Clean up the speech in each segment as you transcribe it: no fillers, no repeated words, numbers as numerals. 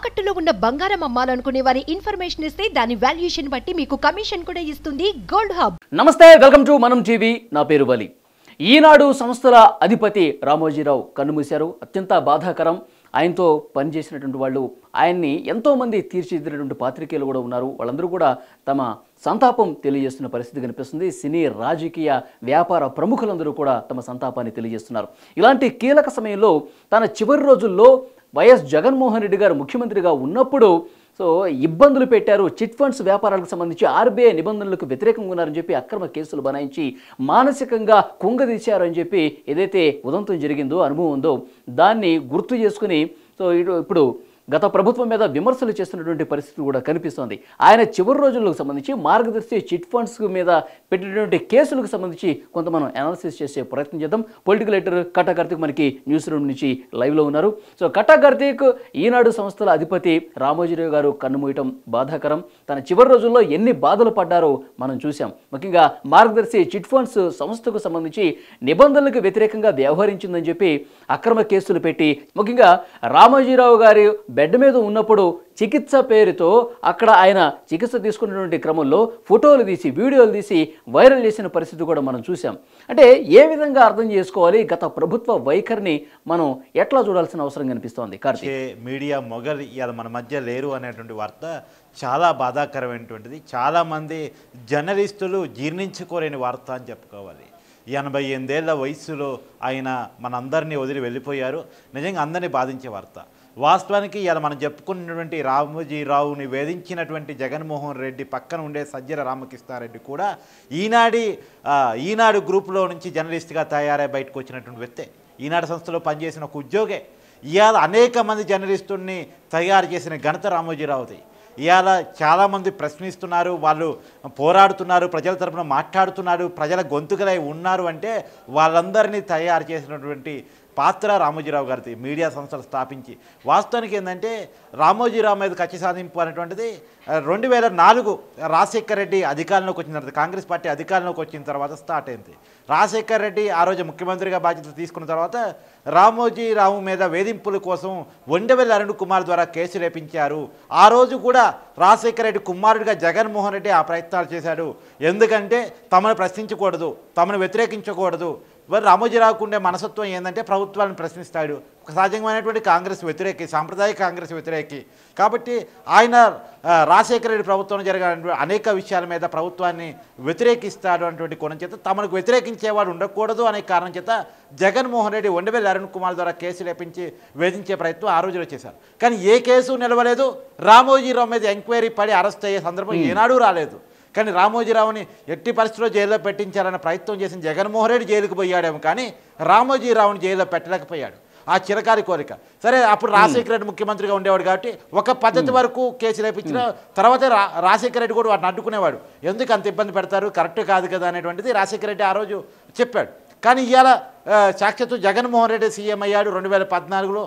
తాకట్టులో ఉన్న బంగారం అమ్మాలనుకునే వారి ఇన్ఫర్మేషన్ ఇస్తే దాని వాల్యుయేషన్ బట్టి మీకు కమిషన్ కూడా ఇస్తుంది గోల్డ్ హబ్. నమస్తే, వెల్కమ్ టు మనం టీవీ. నా పేరు బలి. ఈనాడు సంస్థల అధిపతి రామోజీరావు కన్నుమూశారు. అత్యంత బాధాకరం. ఆయనతో పనిచేసినటువంటి వాళ్ళు, ఆయన్ని ఎంతోమంది తీర్చిదిద్దినటువంటి పాత్రికేయులు కూడా ఉన్నారు. వాళ్ళందరూ కూడా తమ సంతాపం తెలియజేస్తున్న పరిస్థితి కనిపిస్తుంది. సినీ, రాజకీయ, వ్యాపార ప్రముఖులందరూ కూడా తమ సంతాపాన్ని తెలియజేస్తున్నారు. ఇలాంటి కీలక సమయంలో తన చివరి రోజుల్లో వైఎస్ జగన్మోహన్ రెడ్డి గారు ముఖ్యమంత్రిగా ఉన్నప్పుడు ఇబ్బందులు పెట్టారు, చిట్ ఫండ్స్ వ్యాపారాలకు సంబంధించి ఆర్బీఐ నిబంధనలకు వ్యతిరేకంగా ఉన్నారని చెప్పి అక్రమ కేసులు బనాయించి మానసికంగా కుంగదీశారని చెప్పి ఏదైతే ఉదంతం జరిగిందో, అనుభవం ఉందో, దాన్ని గుర్తు చేసుకుని ఇప్పుడు గత ప్రభుత్వం మీద విమర్శలు చేస్తున్నటువంటి పరిస్థితి కూడా కనిపిస్తోంది. ఆయన చివరి రోజులకు సంబంధించి మార్గదర్శి చిట్ ఫండ్స్ మీద పెట్టినటువంటి కేసులకు సంబంధించి కొంత మనం అనాలిసిస్ చేసే ప్రయత్నం చేద్దాం. పొలిటికల్ ఎడిటర్ కట్టా కార్తీక్ మనకి న్యూస్ రూమ్ నుంచి లైవ్లో ఉన్నారు. కట్టా కార్తీక్, ఈనాడు సంస్థల అధిపతి రామోజీరావు గారు కన్నుమూయటం బాధాకరం. తన చివరి రోజుల్లో ఎన్ని బాధలు పడ్డారో మనం చూసాం. ముఖ్యంగా మార్గదర్శి చిట్ ఫండ్స్ సంస్థకు సంబంధించి నిబంధనలకు వ్యతిరేకంగా వ్యవహరించిందని చెప్పి అక్రమ కేసులు పెట్టి, ముఖ్యంగా రామోజీరావు గారి బెడ్ మీద ఉన్నప్పుడు చికిత్స పేరుతో అక్కడ ఆయన చికిత్స తీసుకున్నటువంటి క్రమంలో ఫోటోలు తీసి, వీడియోలు తీసి వైరల్ చేసిన పరిస్థితి కూడా మనం చూసాం. అంటే ఏ విధంగా అర్థం చేసుకోవాలి గత ప్రభుత్వ వైఖరిని, మనం ఎట్లా చూడాల్సిన అవసరం కనిపిస్తోంది? కార్తీక్, మీడియా మొగలు ఇవాళ మన మధ్య లేరు అనేటువంటి వార్త చాలా బాధాకరమైనటువంటిది. చాలామంది జర్నలిస్టులు జీర్ణించుకోలేని వార్త అని చెప్పుకోవాలి. 88 ఏళ్ల వయసులో ఆయన మనందరినీ వదిలి వెళ్ళిపోయారు. నిజంగా అందరినీ బాధించే వార్త. వాస్తవానికి ఇలా మనం చెప్పుకున్నటువంటి రామోజీరావుని వేధించినటువంటి జగన్మోహన్ రెడ్డి పక్కన ఉండే సజ్జల రామకృష్ణారెడ్డి కూడా ఈనాడు గ్రూపులో నుంచి జర్నలిస్ట్గా తయారై బయటకు వచ్చినటువంటి వ్యక్తే. ఈనాడు సంస్థలో పనిచేసిన ఒక ఉద్యోగే. ఇవాళ అనేక మంది జర్నలిస్టుల్ని తయారు చేసిన ఘనత రామోజీరావుది. ఇవాళ చాలామంది ప్రశ్నిస్తున్నారు, వాళ్ళు పోరాడుతున్నారు, ప్రజల తరపున మాట్లాడుతున్నారు, ప్రజల గొంతుకలై ఉన్నారు అంటే వాళ్ళందరినీ తయారు చేసినటువంటి పాత్ర రామోజీరావు గారిది. మీడియా సంస్థలు స్థాపించి వాస్తవానికి ఏంటంటే రామోజీరావు మీద కక్ష సాధింపు అనేటువంటిది 2004 రాజశేఖర్ రెడ్డి అధికారంలోకి వచ్చిన తర్వాత, కాంగ్రెస్ పార్టీ అధికారంలోకి వచ్చిన తర్వాత స్టార్ట్ అయింది. రాజశేఖర్ రెడ్డి ఆ రోజు ముఖ్యమంత్రిగా బాధ్యత తీసుకున్న తర్వాత రామోజీరావు మీద వేధింపుల కోసం ఒండెవెల్లి అరుణ్ కుమార్ ద్వారా కేసు రేపించారు. ఆ రోజు కూడా రాజశేఖర్ రెడ్డి కుమారుడిగా జగన్మోహన్ రెడ్డి ఆ ప్రయత్నాలు చేశాడు. ఎందుకంటే తమను ప్రశ్నించకూడదు, తమను వ్యతిరేకించకూడదు. రామోజీరావుకు ఉండే మనసత్వం ఏంటంటే ప్రభుత్వాలను ప్రశ్నిస్తాడు. సహజమైనటువంటి కాంగ్రెస్ వ్యతిరేకి, సాంప్రదాయ కాంగ్రెస్ వ్యతిరేకి. కాబట్టి ఆయన రాజశేఖర రెడ్డి ప్రభుత్వం జరిగిన అనేక విషయాల మీద ప్రభుత్వాన్ని వ్యతిరేకిస్తాడు అన్నటువంటి కోణం చేత తమకు వ్యతిరేకించేవాడు ఉండకూడదు అనే కారణం చేత జగన్మోహన్ రెడ్డి ఒండెవెల్లి అరుణ్ కుమార్ ద్వారా కేసు లేపించి వేధించే ప్రయత్నం ఆ రోజులో చేశారు. కానీ ఏ కేసు నిలవలేదు. రామోజీరావు మీద ఎంక్వైరీ పడి అరెస్ట్ అయ్యే సందర్భం ఏనాడూ రాలేదు. కానీ రామోజీరావుని ఎట్టి పరిస్థితుల్లో జైల్లో పెట్టించాలన్న ప్రయత్నం చేసిన జగన్మోహన్ రెడ్డి జైలుకు పోయాడేమో, కానీ రామోజీరావుని జైల్లో పెట్టలేకపోయాడు. ఆ చిరకాలి కోరిక. సరే, అప్పుడు రాజశేఖర రెడ్డి ముఖ్యమంత్రిగా ఉండేవాడు కాబట్టి ఒక పద్ధతి వరకు కేసు రేపించిన తర్వాత రాజశేఖర రెడ్డి కూడా వాటిని అడ్డుకునేవాడు. ఎందుకు అంత ఇబ్బంది పెడతారు, కరెక్ట్ కాదు కదా అనేటువంటిది రాజశేఖర రెడ్డి ఆ రోజు చెప్పాడు. కానీ ఇవాళ సాక్షాత్తు జగన్మోహన్ రెడ్డి సీఎం అయ్యాడు 2014లో,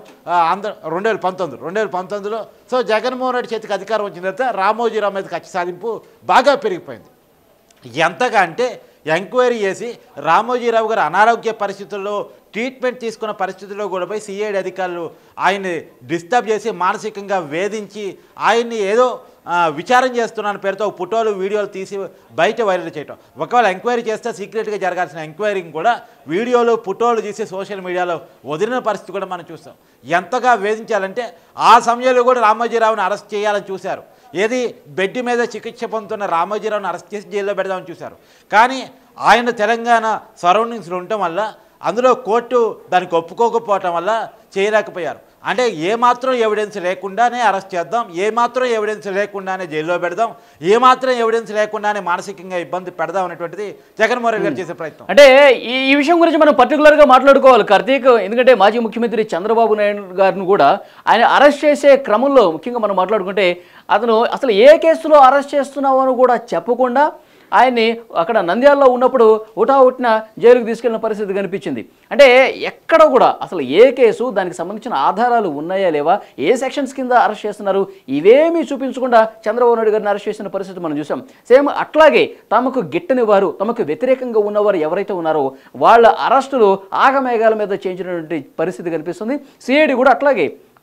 2019లో. సో జగన్మోహన్ రెడ్డి చేతికి అధికారం వచ్చిన తర్వాత రామోజీరావు మీద కక్ష సాధింపు బాగా పెరిగిపోయింది. ఎంతగా అంటే ఎంక్వైరీ చేసి రామోజీరావు గారు అనారోగ్య పరిస్థితుల్లో ట్రీట్మెంట్ తీసుకున్న పరిస్థితుల్లో కూడా పోయి సిఐడి అధికారులు ఆయన్ని డిస్టర్బ్ చేసి మానసికంగా వేధించి ఆయన్ని ఏదో విచారం చేస్తున్నాను పేరుతో ఫోటోలు, వీడియోలు తీసి బయట వైరల్ చేయటం. ఒకవేళ ఎంక్వైరీ చేస్తే సీక్రెట్గా జరగాల్సిన ఎంక్వైరీని కూడా వీడియోలు, ఫోటోలు తీసి సోషల్ మీడియాలో వదిలిన పరిస్థితి కూడా మనం చూస్తాం. ఎంతగా వేధించాలంటే ఆ సమయంలో కూడా రామోజీరావుని అరెస్ట్ చేయాలని చూశారు. ఏది బెడ్ మీద చికిత్స పొందుతున్న రామోజీరావుని అరెస్ట్ చేసి జైల్లో పెడదామని చూశారు. కానీ ఆయన తెలంగాణ సరౌండింగ్స్లో ఉండటం వల్ల, అందులో కోర్టు దానికి ఒప్పుకోకపోవటం వల్ల చేయలేకపోయారు. అంటే ఏమాత్రం ఎవిడెన్స్ లేకుండానే అరెస్ట్ చేద్దాం, ఏమాత్రం ఎవిడెన్స్ లేకుండానే జైల్లో పెడదాం, ఏమాత్రం ఎవిడెన్స్ లేకుండానే మానసికంగా ఇబ్బంది పెడదాం అనేటువంటిది జగన్మోహన్ రెడ్డి గారు చేసే ప్రయత్నం. అంటే ఈ విషయం గురించి మనం పర్టికులర్గా మాట్లాడుకోవాలి కార్తీక్. ఎందుకంటే మాజీ ముఖ్యమంత్రి చంద్రబాబు నాయుడు గారిని కూడా ఆయన అరెస్ట్ చేసే క్రమంలో ముఖ్యంగా మనం మాట్లాడుకుంటే అతను అసలు ఏ కేసులో అరెస్ట్ చేస్తున్నావు అని కూడా చెప్పకుండా ఆయన్ని అక్కడ నంద్యాలలో ఉన్నప్పుడు ఉటావుట్న జైలుకు తీసుకెళ్లిన పరిస్థితి కనిపించింది. అంటే ఎక్కడ కూడా అసలు ఏ కేసు, దానికి సంబంధించిన ఆధారాలు ఉన్నాయా లేవా, ఏ సెక్షన్స్ కింద అరెస్ట్ చేస్తున్నారు, ఇవేమీ చూపించకుండా చంద్రబాబు నాయుడు గారిని అరెస్ట్ చేసిన పరిస్థితి మనం చూసాం. సేమ్ అట్లాగే తమకు గిట్టని వారు, తమకు వ్యతిరేకంగా ఉన్నవారు ఎవరైతే ఉన్నారో వాళ్ళ అరెస్టులు ఆగమేఘాల మీద చేయించినటువంటి పరిస్థితి కనిపిస్తుంది. సిఐడి కూడా అట్లాగే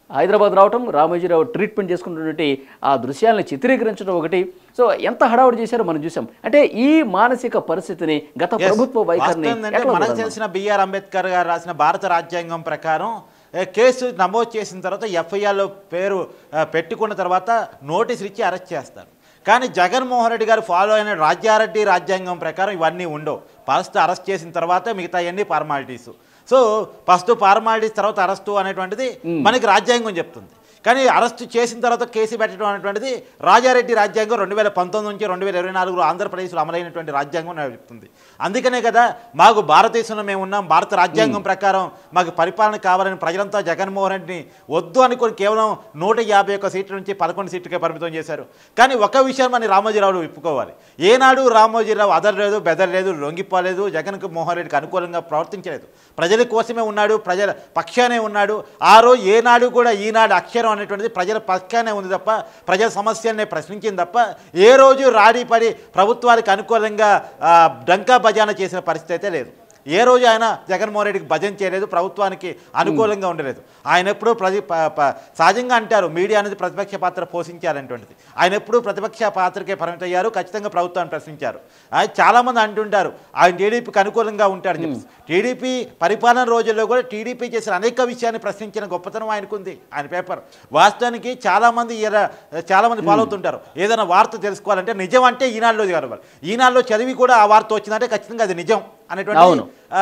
హైదరాబాద్ రావటం, రామోజీరావు ట్రీట్మెంట్ చేసుకున్నటువంటి ఆ దృశ్యాలను చిత్రీకరించడం ఒకటి. సో ఎంత హడావుడి చేశారో మనం చూసాం. అంటే ఈ మానసిక పరిస్థితిని గత ప్రభుత్వ వైఖరిని మనకు తెలిసిన బిఆర్ అంబేద్కర్ గారు రాసిన భారత రాజ్యాంగం ప్రకారం కేసు నమోదు చేసిన తర్వాత ఎఫ్ఐఆర్లో పేరు పెట్టుకున్న తర్వాత నోటీసులు ఇచ్చి అరెస్ట్ చేస్తారు. కానీ జగన్మోహన్ రెడ్డి గారు ఫాలో అయిన రాజ్యారెడ్డి రాజ్యాంగం ప్రకారం ఇవన్నీ ఉండవు. ఫస్ట్ అరెస్ట్ చేసిన తర్వాత మిగతా అన్ని ఫార్మాలిటీస్. సో ఫస్ట్ ఫార్మాలిటీస్ తర్వాత అరెస్టు అనేటువంటిది మనకి రాజ్యాంగం చెప్తుంది. కానీ అరెస్టు చేసిన తర్వాత కేసు పెట్టడం అనేటువంటిది రాజారెడ్డి రాజ్యాంగం 2019 నుంచి 2024 ఆంధ్రప్రదేశ్లో అమలైనటువంటి రాజ్యాంగం చెప్తుంది. అందుకనే కదా మాకు భారతదేశంలో మేము ఉన్నాం, భారత రాజ్యాంగం ప్రకారం మాకు పరిపాలన కావాలని ప్రజలంతా జగన్మోహన్ రెడ్డిని వద్దు అనుకుని కేవలం 151 సీట్ల నుంచి 11 సీట్లకే పరిమితం చేశారు. కానీ ఒక విషయం మన రామోజీరావు విప్పుకోవాలి. ఏనాడు రామోజీరావు అదరలేదు, బెదరలేదు, లొంగిపోలేదు, జగన్కు మోహన్ రెడ్డికి అనుకూలంగా ప్రవర్తించలేదు. ప్రజల కోసమే ఉన్నాడు, ప్రజల పక్షానే ఉన్నాడు. ఆ రోజు ఏనాడు కూడా ఈనాడు అక్షరం అనేటువంటిది ప్రజల పక్షానే ఉంది తప్ప ప్రజల సమస్యలనే ప్రశ్నించింది తప్ప ఏ రోజు రాడిపడి ప్రభుత్వానికి అనుకూలంగా డంకా భజన చేసిన పరిస్థితి అయితే లేదు. ఏ రోజు ఆయన జగన్మోహన్ రెడ్డికి భజన చేయలేదు, ప్రభుత్వానికి అనుకూలంగా ఉండలేదు. ఆయన ఎప్పుడూ సహజంగా అంటారు మీడియా అనేది ప్రతిపక్ష పాత్ర పోషించాలనేటువంటిది. ఆయన ఎప్పుడూ ప్రతిపక్ష పాత్రకే పరిమితయ్యారు, ఖచ్చితంగా ప్రభుత్వాన్ని ప్రశ్నించారు. చాలామంది అంటుంటారు ఆయన టీడీపీకి అనుకూలంగా ఉంటాడని చెప్పి. టీడీపీ పరిపాలన రోజుల్లో కూడా టీడీపీ చేసిన అనేక విషయాన్ని ప్రశ్నించిన గొప్పతనం ఆయనకుంది. ఆయన పేపర్ వాస్తవానికి చాలామంది ఫాలో అవుతుంటారు. ఏదైనా వార్త తెలుసుకోవాలంటే నిజం అంటే ఈనాడులో చదవాలి. ఈనాడులో చదివి కూడా ఆ వార్త వచ్చిందంటే ఖచ్చితంగా అది నిజం అనేటువంటి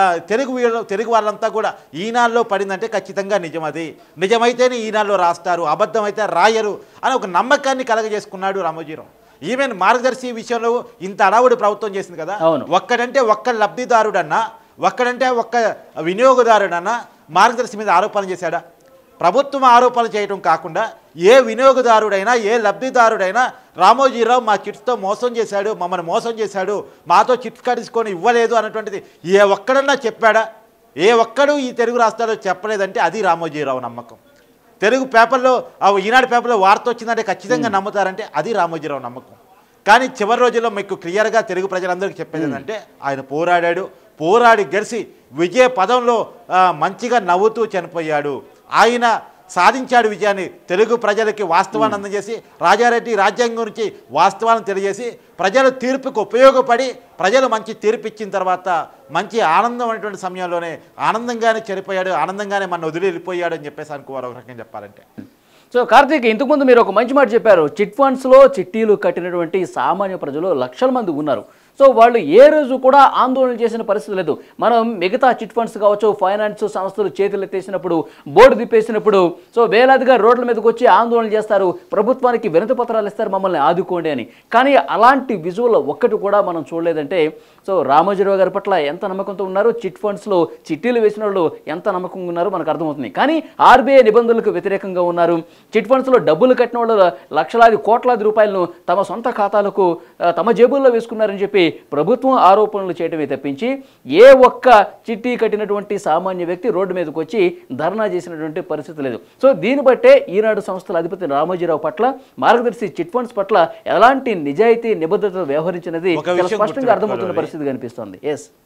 తెలుగు వాళ్ళంతా కూడా ఈనాడులో పడిందంటే ఖచ్చితంగా నిజం. అది నిజమైతేనే ఈనాడులో రాస్తారు, అబద్ధమైతే రాయరు అని ఒక నమ్మకాన్ని కలగజేసుకున్నాడు రామోజీరావు. ఈవెన్ మార్గదర్శి విషయంలో ఇంత అడావుడి ప్రభుత్వం చేసింది కదా. ఒక్కడంటే ఒక్క లబ్ధిదారుడన్నా, ఒక్కడంటే ఒక్క వినియోగదారుడన్నా మార్గదర్శి మీద ఆరోపణలు చేశాడా? ప్రభుత్వం ఆరోపణలు చేయడం కాకుండా ఏ వినియోగదారుడైనా, ఏ లబ్ధిదారుడైనా రామోజీరావు మా చిట్స్తో మోసం చేశాడు, మమ్మల్ని మోసం చేశాడు, మాతో చిట్స్ కడుచుకొని ఇవ్వలేదు అన్నటువంటిది ఏ ఒక్కడన్నా చెప్పాడా? ఏ ఒక్కడు ఈ తెలుగు రాష్ట్రాల్లో చెప్పలేదంటే అది రామోజీరావు నమ్మకం. తెలుగు పేపర్లో ఈనాడు పేపర్లో వార్త వచ్చిందంటే ఖచ్చితంగా నమ్ముతారంటే అది రామోజీరావు నమ్మకం. కానీ చివరి రోజుల్లో మీకు క్లియర్గా తెలుగు ప్రజలందరికీ చెప్పేది ఏంటంటే ఆయన పోరాడాడు, పోరాడి గెలిచి విజయ పదంలో మంచిగా నవ్వుతూ చనిపోయాడు. ఆయన సాధించాడు విజయాన్ని. తెలుగు ప్రజలకి వాస్తవాన్ని అందజేసి రాజారెడ్డి రాజ్యాంగం గురించి వాస్తవాలను తెలియజేసి ప్రజల తీర్పుకు ఉపయోగపడి ప్రజలు మంచి తీర్పు ఇచ్చిన తర్వాత మంచి ఆనందం అనేటువంటి సమయంలోనే ఆనందంగానే చనిపోయాడు, ఆనందంగానే మన వదిలి వెళ్ళిపోయాడు అని చెప్పేసి అనుకోవాలి ఒక రకంగా చెప్పాలంటే. సో కార్తీక్, ఇంతకుముందు మీరు ఒక మంచి మాట చెప్పారు. చిట్ ఫండ్స్లో చిట్టీలు కట్టినటువంటి సామాన్య ప్రజలు లక్షల మంది ఉన్నారు. సో వాళ్ళు ఏ రోజు కూడా ఆందోళన చేసిన పరిస్థితి లేదు. మనం మిగతా చిట్ ఫండ్స్ కావచ్చు, ఫైనాన్స్ సంస్థలు చేతులు ఎత్తేసినప్పుడు, బోర్డు తిప్పేసినప్పుడు సో వేలాదిగా రోడ్ల మీదకి వచ్చి ఆందోళన చేస్తారు, ప్రభుత్వానికి వినతి పత్రాలు ఇస్తారు మమ్మల్ని ఆదుకోండి అని. కానీ అలాంటి విజువల్ ఒక్కటి కూడా మనం చూడలేదంటే సో రామోజీరావు గారి పట్ల ఎంత నమ్మకంతో ఉన్నారు, చిట్ ఫండ్స్లో చిట్టీలు వేసిన వాళ్ళు ఎంత నమ్మకంగా ఉన్నారో మనకు అర్థమవుతుంది. కానీ ఆర్బీఐ నిబంధనలకు వ్యతిరేకంగా ఉన్నారు. చిట్ ఫండ్స్లో డబ్బులు కట్టిన వాళ్ళు లక్షలాది కోట్లాది రూపాయలను తమ సొంత ఖాతాలకు తమ జేబుల్లో వేసుకున్నారని చెప్పి ప్రభుత్వం ఆరోపణలు చేయడమే తప్పించి ఏ ఒక్క చిట్టి కట్టినటువంటి సామాన్య వ్యక్తి రోడ్డు మీదకి వచ్చి ధర్నా చేసినటువంటి పరిస్థితి లేదు. సో దీన్ని బట్టే ఈనాడు సంస్థల అధిపతి రామోజీరావు పట్ల, మార్గదర్శి చిట్ ఫండ్స్ పట్ల ఎలాంటి నిజాయితీ నిబద్ధత వ్యవహరించినది స్పష్టంగా అర్థమవుతున్న పరిస్థితి కనిపిస్తోంది.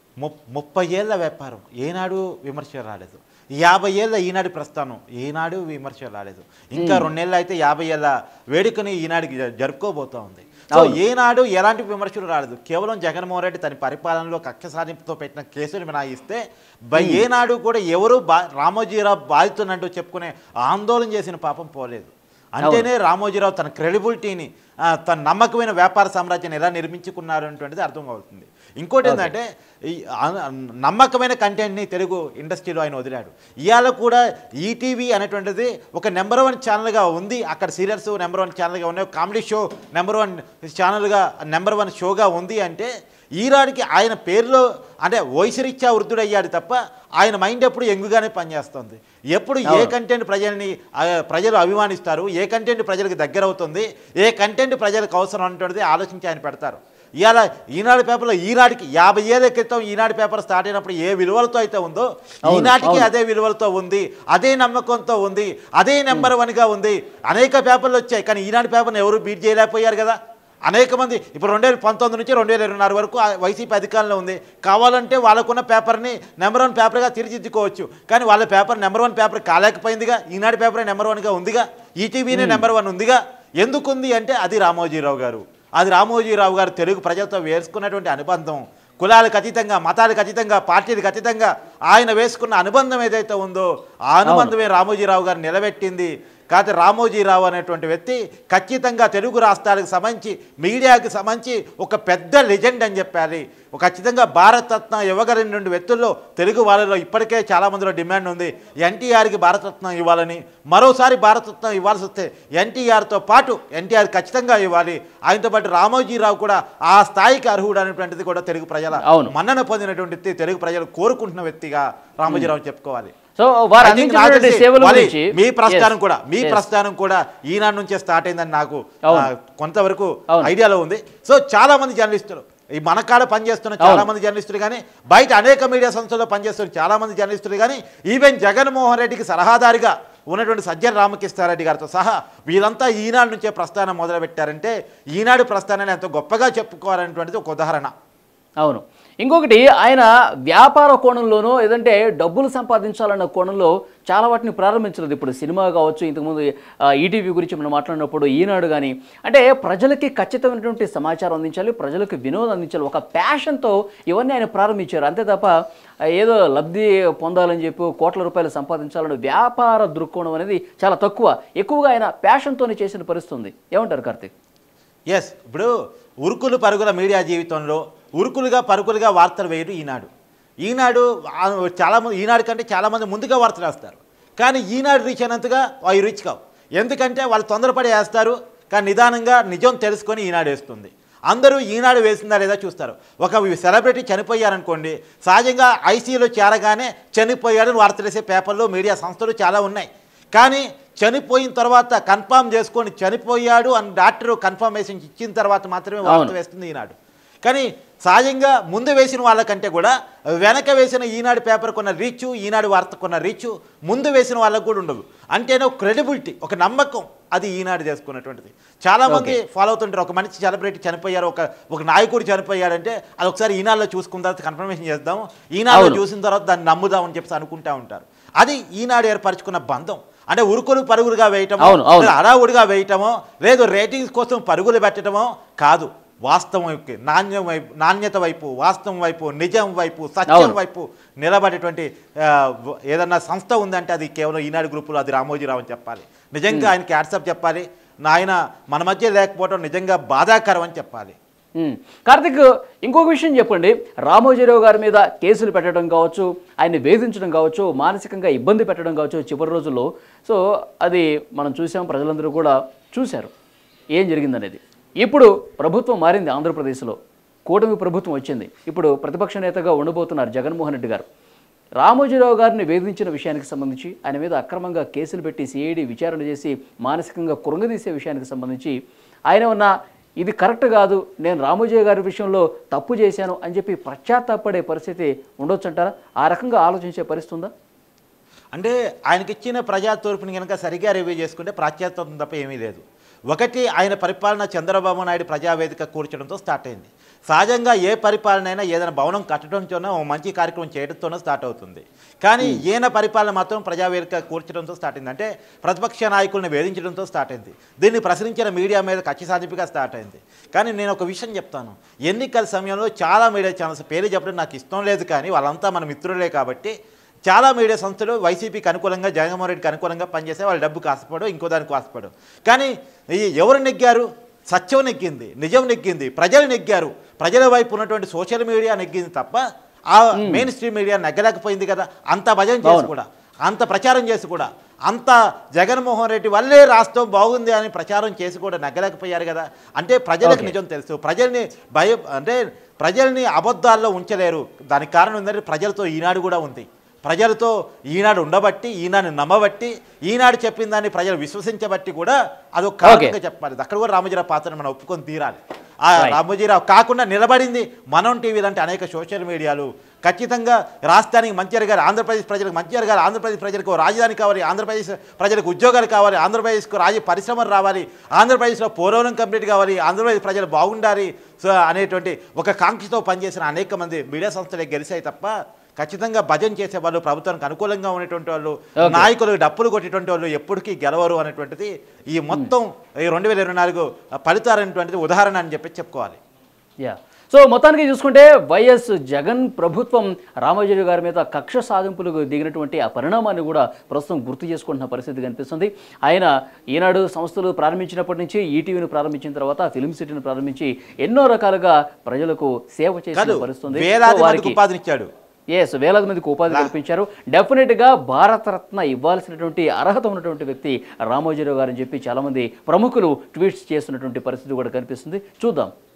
30 ఏళ్ల వ్యాపారం ఏనాడు విమర్శ రాలేదు. 50 ఏళ్ళ ఈనాడు ప్రస్థానం ఏనాడు విమర్శ రాలేదు. ఇంకా 2 నెలలు అయితే 50 ఏళ్ళ వేడుకని ఈనాడికి జరుపుకోబోతా ఉంది. సో ఏనాడు ఎలాంటి విమర్శలు రాలేదు. కేవలం జగన్మోహన్ రెడ్డి తన పరిపాలనలో కక్ష సాధింపుతో పెట్టిన కేసులు మినహాయిస్తే ఏనాడు కూడా ఎవరు రామోజీరావు బాధితున్నట్టు చెప్పుకునే ఆందోళన చేసిన పాపం పోలేదు. అంటేనే రామోజీరావు తన క్రెడిబిలిటీని, తన నమ్మకమైన వ్యాపార సామ్రాజ్యాన్ని ఎలా నిర్మించుకున్నారు అనేటువంటిది అర్థమవుతుంది. ఇంకోటి ఏంటంటే నమ్మకమైన కంటెంట్ని తెలుగు ఇండస్ట్రీలో ఆయన వదిలాడు. ఇవాళ కూడా ఈటీవీ అనేటువంటిది ఒక నెంబర్ 1 ఛానల్గా ఉంది. అక్కడ సీరియల్స్ నెంబర్ 1 ఛానల్గా ఉన్నాయి, కామెడీ షో నెంబర్ 1 ఛానల్గా నెంబర్ 1 షోగా ఉంది. అంటే ఈనాడికి ఆయన పేరులో అంటే వయసురీత్యా వృద్ధుడయ్యాడు తప్ప ఆయన మైండ్ ఎప్పుడు యంగుగానే పనిచేస్తుంది. ఎప్పుడు ఏ కంటెంట్ ప్రజలు అభిమానిస్తారు, ఏ కంటెంట్ ప్రజలకు దగ్గర అవుతుంది, ఏ కంటెంట్ ప్రజలకు అవసరం అనేటువంటిది ఆలోచించి ఆయన పెడతారు. ఇవాళ ఈనాడు పేపర్లో ఈనాటికి 50 ఏళ్ల క్రితం ఈనాడు పేపర్ స్టార్ట్ అయినప్పుడు ఏ విలువలతో అయితే ఉందో ఈనాటికి అదే విలువలతో ఉంది, అదే నమ్మకంతో ఉంది, అదే నెంబర్ 1గా ఉంది. అనేక పేపర్లు వచ్చాయి కానీ ఈనాడు పేపర్ని ఎవరు బీట్ చేయలేకపోయారు కదా. అనేక మంది ఇప్పుడు 2019 నుంచి 2026 వరకు వైసీపీ అధికారంలో ఉంది. కావాలంటే వాళ్ళకున్న పేపర్ని నెంబర్ 1 పేపర్గా తీర్చిదిద్దుకోవచ్చు. కానీ వాళ్ళ పేపర్ నెంబర్ 1 పేపర్ కాలేకపోయిందిగా. ఈనాడు పేపరే నెంబర్ 1గా ఉందిగా, ఈటీవీనే నెంబర్ 1 ఉందిగా. ఎందుకుంది అంటే అది రామోజీరావు గారు. అది రామోజీరావు గారు తెలుగు ప్రజలతో వేసుకున్నటువంటి అనుబంధం. కులాలకు అతీతంగా, మతాలకు అతీతంగా, పార్టీలకు అతీతంగా ఆయన వేసుకున్న అనుబంధం ఏదైతే ఉందో ఆ అనుబంధమే రామోజీరావు గారు నిలబెట్టింది. కాకపోతే రామోజీరావు అనేటువంటి వ్యక్తి ఖచ్చితంగా తెలుగు రాష్ట్రాలకు సంబంధించి, మీడియాకి సంబంధించి ఒక పెద్ద లెజెండ్ అని చెప్పాలి. ఖచ్చితంగా భారతరత్న ఇవ్వగలిగిన వ్యక్తుల్లో తెలుగు వాళ్ళలో ఇప్పటికే చాలామందిలో డిమాండ్ ఉంది. ఎన్టీఆర్కి భారతరత్న ఇవ్వాలని, మరోసారి భారతరత్న ఇవ్వాల్సి వస్తే ఎన్టీఆర్తో పాటు ఎన్టీఆర్ ఖచ్చితంగా ఇవ్వాలి. ఆయనతో పాటు రామోజీరావు కూడా ఆ స్థాయికి అర్హుడు అనేటువంటిది కూడా తెలుగు ప్రజల మన్నన పొందినటువంటి వ్యక్తి, తెలుగు ప్రజలు కోరుకుంటున్న వ్యక్తిగా రామోజీరావు చెప్పుకోవాలి. సో వారు అందించినటువంటి సేవల గురించి మీ ప్రస్థానం కూడా ఈనాడు నుంచే స్టార్ట్ అయిందని నాకు కొంతవరకు ఐడియాలో ఉంది. సో చాలా మంది జర్నలిస్టులు, ఈ మనకాడ పనిచేస్తున్న చాలా మంది జర్నలిస్టులు కానీ, బయట అనేక మీడియా సంస్థల్లో పనిచేస్తున్న చాలా మంది జర్నలిస్టులు కానీ, ఈవెన్ జగన్మోహన్ రెడ్డికి సలహాదారిగా ఉన్నటువంటి సజ్జల రామకృష్ణారెడ్డి గారితో సహా వీళ్ళంతా ఈనాడు నుంచే ప్రస్థానం మొదలుపెట్టారంటే ఈనాడు ప్రస్థానాన్ని ఎంతో గొప్పగా చెప్పుకోవాలనేటువంటిది ఒక ఉదాహరణ. అవును. ఇంకొకటి, ఆయన వ్యాపార కోణంలోనూ ఏదంటే డబ్బులు సంపాదించాలన్న కోణంలో చాలా వాటిని ప్రారంభించలేదు. ఇప్పుడు సినిమా కావచ్చు, ఇంతకుముందు ఈటీవీ గురించి మనం మాట్లాడినప్పుడు ఈనాడు కానీ, అంటే ప్రజలకి ఖచ్చితమైనటువంటి సమాచారం అందించాలి, ప్రజలకు వినోదం అందించాలి, ఒక ప్యాషన్తో ఇవన్నీ ఆయన ప్రారంభించారు. అంతే తప్ప ఏదో లబ్ధి పొందాలని చెప్పి కోట్ల రూపాయలు సంపాదించాలని వ్యాపార దృక్కోణం అనేది చాలా ఎక్కువగా ఆయన ప్యాషన్తోనే చేసిన పరిస్థితి. ఏమంటారు కార్తీక్? ఎస్, ఇప్పుడు ఉరుకులు పరుగుల మీడియా జీవితంలో ఉరుకులుగా పరుగులుగా వార్తలు వేయరు ఈనాడు చాలామంది ఈనాడు కంటే చాలామంది ముందుగా వార్తలు వేస్తారు. కానీ ఈనాడు రీచ్ అయినంతగా అవి రీచ్ కావు. ఎందుకంటే వాళ్ళు తొందరపడి వేస్తారు, కానీ నిదానంగా నిజం తెలుసుకొని ఈనాడు వేస్తుంది. అందరూ ఈనాడు వేసిందా లేదా చూస్తారు. ఒక సెలబ్రిటీ చనిపోయారనుకోండి, సహజంగా ఐసీయూలో చేరగానే చనిపోయాడని వార్తలు వేసే పేపర్లు, మీడియా సంస్థలు చాలా ఉన్నాయి. కానీ చనిపోయిన తర్వాత కన్ఫర్మ్ చేసుకొని చనిపోయాడు అని డాక్టర్ కన్ఫర్మేషన్ ఇచ్చిన తర్వాత మాత్రమే వార్త వేస్తుంది ఈనాడు. కానీ సహజంగా ముందు వేసిన వాళ్ళకంటే కూడా వెనక వేసిన ఈనాడు పేపర్ కొన్న రీచ్, ఈనాడు వార్త కొన్న రీచ్ ముందు వేసిన వాళ్ళకు కూడా ఉండదు. అంటేనే ఒక క్రెడిబిలిటీ, ఒక నమ్మకం అది ఈనాడు చేసుకున్నటువంటిది. చాలామంది ఫాలో అవుతుంటారు. ఒక మనిషి సెలబ్రిటీ చనిపోయారు, ఒక నాయకుడు చనిపోయాడంటే అది ఒకసారి ఈనాడులో చూసుకున్న తర్వాత కన్ఫర్మేషన్ చేద్దాం, ఈనాడులో చూసిన తర్వాత దాన్ని నమ్ముదాం అని చెప్పి అనుకుంటూ ఉంటారు. అది ఈనాడు ఏర్పరచుకున్న బంధం. అంటే ఉరుకులు పరుగులుగా వేయటమో, అడావుడిగా వేయటమో, లేదు రేటింగ్స్ కోసం పరుగులు పెట్టడమో కాదు. వాస్తవం వైపు, నాణ్యత వైపు, వాస్తవం వైపు, నిజం వైపు, సత్యం వైపు నిలబడేటువంటి ఏదన్నా సంస్థ ఉందంటే అది కేవలం ఈనాడు గ్రూపులో అది రామోజీరావు అని చెప్పాలి. నిజంగా ఆయనకి హ్యాట్సాప్ చెప్పాలి. ఆయన మన మధ్య లేకపోవడం నిజంగా బాధాకరం అని చెప్పాలి. కార్తిక్, ఇంకొక విషయం చెప్పండి. రామోజీరావు గారి మీద కేసులు పెట్టడం కావచ్చు, ఆయన్ని వేధించడం కావచ్చు, మానసికంగా ఇబ్బంది పెట్టడం కావచ్చు చివరి రోజుల్లో. సో అది మనం చూసాం, ప్రజలందరూ కూడా చూశారు ఏం జరిగిందనేది. ఇప్పుడు ప్రభుత్వం మారింది, ఆంధ్రప్రదేశ్లో కూటమి ప్రభుత్వం వచ్చింది. ఇప్పుడు ప్రతిపక్ష నేతగా ఉండబోతున్నారు జగన్మోహన్ రెడ్డి గారు. రామోజీరావు గారిని వేధించిన విషయానికి సంబంధించి, ఆయన మీద అక్రమంగా కేసులు పెట్టి సిఐడి విచారణ చేసి మానసికంగా కృంగదీసే విషయానికి సంబంధించి ఆయన ఉన్న ఇది కరెక్ట్ కాదు, నేను రామోజీ గారి విషయంలో తప్పు చేశాను అని చెప్పి పశ్చాత్తాపడే పరిస్థితి ఉండొచ్చు అంటారా? ఆ రకంగా ఆలోచించే పరిస్థితి ఉందా? అంటే ఆయనకి ఇచ్చిన ప్రజా తూర్పుని కనుక సరిగ్గా రివ్యూ చేసుకుంటే ప్రాచ్యాత్వం తప్ప ఏమీ లేదు. ఒకటి, ఆయన పరిపాలన చంద్రబాబు నాయుడు ప్రజావేదిక కూర్చడంతో స్టార్ట్ అయింది. సహజంగా ఏ పరిపాలన అయినా ఏదైనా భవనం కట్టడంతోనో మంచి కార్యక్రమం చేయడంతోనో స్టార్ట్ అవుతుంది. కానీ ఈయన పరిపాలన మాత్రం ప్రజావేదిక కూర్చడంతో స్టార్ట్ అయింది. అంటే ప్రతిపక్ష నాయకులను వేధించడంతో స్టార్ట్ అయింది. దీన్ని ప్రశ్నించిన మీడియా మీద కక్ష సాధింపుగా స్టార్ట్ అయింది. కానీ నేను ఒక విషయం చెప్తాను, ఎన్నికల సమయంలో చాలా మీడియా ఛానల్స్ పేరు చెప్పడం నాకు ఇష్టం లేదు, కానీ వాళ్ళంతా మన మిత్రులే కాబట్టి చాలా మీడియా సంస్థలు వైసీపీకి అనుకూలంగా, జగన్మోహన్ రెడ్డికి అనుకూలంగా పనిచేస్తే వాళ్ళు డబ్బుకు ఆశపడు, ఇంకో దానికి ఆశపడు. కానీ ఎవరు నెగ్గారు? సత్యం నెగ్గింది, నిజం నెగ్గింది, ప్రజలు నెగ్గారు. ప్రజల వైపు ఉన్నటువంటి సోషల్ మీడియా నెగ్గింది తప్ప ఆ మెయిన్ స్ట్రీమ్ మీడియా నెగ్గలేకపోయింది కదా. అంత భజన చేసి కూడా, అంత ప్రచారం చేసి కూడా, అంత జగన్మోహన్ రెడ్డి వల్లే రాష్ట్రం బాగుంది అని ప్రచారం చేసి కూడా నెగ్గలేకపోయారు కదా. అంటే ప్రజలకు నిజం తెలుసు, ప్రజల్ని అబద్ధాల్లో ఉంచలేరు. దానికి కారణం ఏంటంటే ప్రజలతో ఈనాడు కూడా ఉంది. ప్రజలతో ఈనాడు ఉండబట్టి, ఈనాడు నమ్మబట్టి, ఈనాడు చెప్పిన దాన్ని ప్రజలు విశ్వసించబట్టి కూడా అదొక కారణంగా చెప్పాలి. అక్కడ కూడా రామోజీరావు పాత్రను మనం ఒప్పుకొని తీరాలి. ఆ రామోజీరావు కాకుండా నిలబడింది మనం టీవీ లాంటి అనేక సోషల్ మీడియాలు, ఖచ్చితంగా రాష్ట్రానికి మంచి జరగాలి, ఆంధ్రప్రదేశ్ ప్రజలకు మంచి జరగాలి, ఆంధ్రప్రదేశ్ ప్రజలకు రాజధాని కావాలి, ఆంధ్రప్రదేశ్ ప్రజలకు ఉద్యోగాలు కావాలి, ఆంధ్రప్రదేశ్కు పరిశ్రమలు రావాలి, ఆంధ్రప్రదేశ్లో పోలవరం కంప్లీట్ కావాలి, ఆంధ్రప్రదేశ్ ప్రజలు బాగుండాలి సో అనేటువంటి ఒక కాంక్షతో పనిచేసిన అనేక మంది మీడియా సంస్థలే గెలిచాయి తప్ప ఖచ్చితంగా భజన చేసే వాళ్ళు, ప్రభుత్వానికి అనుకూలంగా ఉన్నటువంటి వాళ్ళు, నాయకులు డప్పులు కొట్టేటువంటి వాళ్ళు ఎప్పటికీ గెలవరు అనేటువంటిది ఈ మొత్తం ఈ 2024 ఫలితాలు అనేటువంటిది ఉదాహరణ అని చెప్పి చెప్పుకోవాలి. యా, సో మొత్తానికి చూసుకుంటే వైఎస్ జగన్ ప్రభుత్వం రామోజీరావు గారి మీద కక్ష సాధింపులకు దిగినటువంటి ఆ పరిణామాన్ని కూడా ప్రస్తుతం గుర్తు చేసుకుంటున్న పరిస్థితి కనిపిస్తుంది. ఆయన ఈనాడు సంస్థలు ప్రారంభించినప్పటి నుంచి ఈటీవీని ప్రారంభించిన తర్వాత ఫిల్మ్ సిటీని ప్రారంభించి ఎన్నో రకాలుగా ప్రజలకు సేవ చేసిన పరిస్థితుంది. వేలాది మందికి ఉపాధి కల్పించారు. డెఫినెట్గా భారతరత్న ఇవ్వాల్సినటువంటి అర్హత ఉన్నటువంటి వ్యక్తి రామోజీరావు గారు అని చెప్పి చాలామంది ప్రముఖులు ట్వీట్స్ చేస్తున్నటువంటి పరిస్థితి కూడా కనిపిస్తుంది. చూద్దాం.